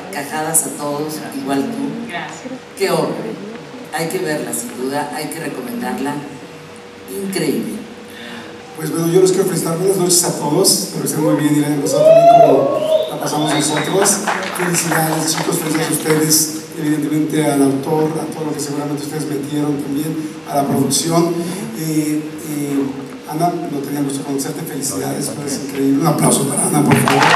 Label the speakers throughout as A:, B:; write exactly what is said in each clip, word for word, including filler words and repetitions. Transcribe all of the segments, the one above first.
A: carcajadas a todos, igual tú.
B: Gracias.
A: Qué obra. Hay que verla, sin duda, hay que recomendarla. Increíble.
C: Pues bueno, yo les quiero felicitar, buenas noches a todos, espero que estén muy bien y la hayan pasado también como la pasamos nosotros. Felicidades chicos, felicidades a ustedes, evidentemente al autor, a todo lo que seguramente ustedes metieron también, a la producción. Eh, eh, Ana, no tenía gusto conocerte, felicidades, es increíble. Un aplauso para Ana, por favor.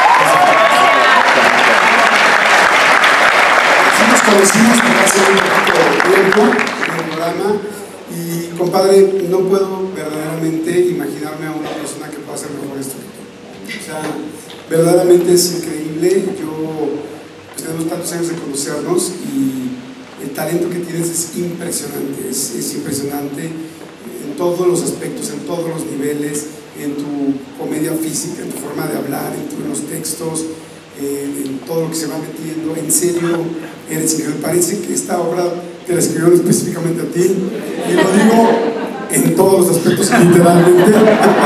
C: Sí nos conocimos hace un poquito de tiempo en el programa. Y compadre, no puedo verdaderamente imaginarme a una persona que pueda ser mejor esto que tú. O sea, verdaderamente es increíble. Yo, pues, tenemos tantos años de conocernos y el talento que tienes es impresionante, es, es impresionante en todos los aspectos, en todos los niveles, en tu comedia física, en tu forma de hablar, en, tu, en los textos, eh, en todo lo que se va metiendo. En serio, eres increíble. Parece que esta obra te la escribieron específicamente a ti, y lo digo en todos los aspectos, literalmente.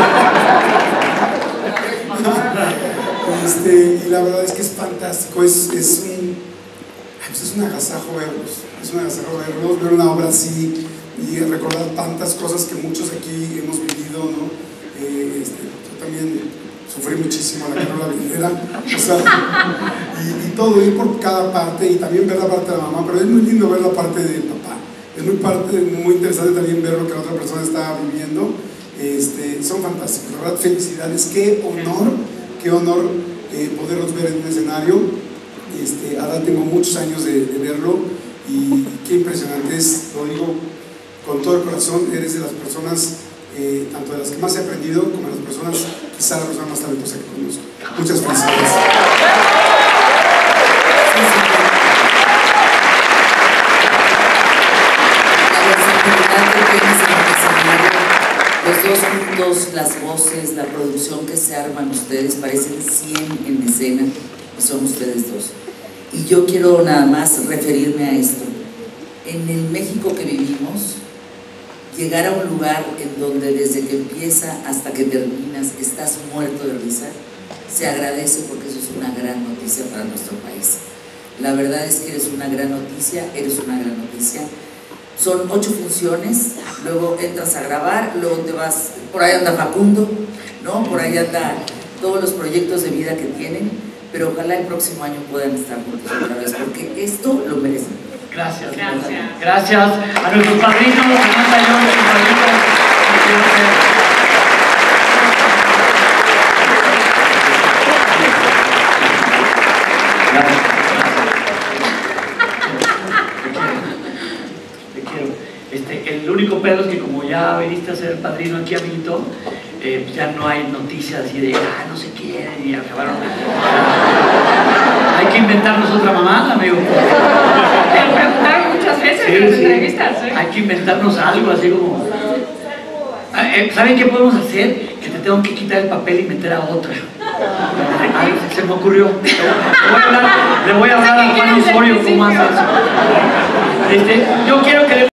C: Este, y la verdad es que es fantástico, es, es, un, pues es un agasajo verlos, es un agasajo verlos, ver una obra así y recordar tantas cosas que muchos aquí hemos vivido, ¿no? Eh, este, yo también sufrí muchísimo la Carola Vinera, o sea, y, y todo, ir por cada parte y también ver la parte de la mamá, pero es muy lindo ver la parte del papá, es muy, parte, muy interesante también ver lo que la otra persona está viviendo. Este, son fantásticos, la verdad, felicidades, qué honor, qué honor eh, poderlos ver en un escenario. Este, ahora tengo muchos años de, de verlo y qué impresionante es, lo digo con todo el corazón, eres de las personas, eh, tanto de las que más he aprendido como de las personas, quizá la persona más talentosa que conozco. Muchas felicidades.
A: Los dos juntos, las voces, la producción que se arman ustedes, parecen cien en escena, y son ustedes dos. Y yo quiero nada más referirme a esto. En el México que vivimos, llegar a un lugar en donde desde que empieza hasta que terminas estás muerto de risa, se agradece porque eso es una gran noticia para nuestro país. La verdad es que eres una gran noticia, eres una gran noticia. Son ocho funciones, luego entras a grabar, luego te vas, por ahí anda Facundo, ¿no? Por ahí anda todos los proyectos de vida que tienen, pero ojalá el próximo año puedan estar juntos otra vez, porque esto lo merecen.
B: Gracias, gracias. Gracias a nuestros padrinos, Fernanda y nuestros padrinos. El único pedo es que como ya viniste a ser padrino aquí, amiguito, eh, pues ya no hay noticias así de, ah, no se quieren y acabaron. Hay que inventarnos otra mamada, amigo.
D: Te lo preguntaron muchas veces
B: Sí,
D: en las
B: sí.
D: entrevistas. ¿eh?
B: Hay que inventarnos algo así como... ¿Saben qué podemos hacer? Que te tengo que quitar el papel y meter a otra. Ay, se me ocurrió. Le voy a hablar, le voy a hablar a Juan Osorio cómo hace eso. Este, yo quiero que le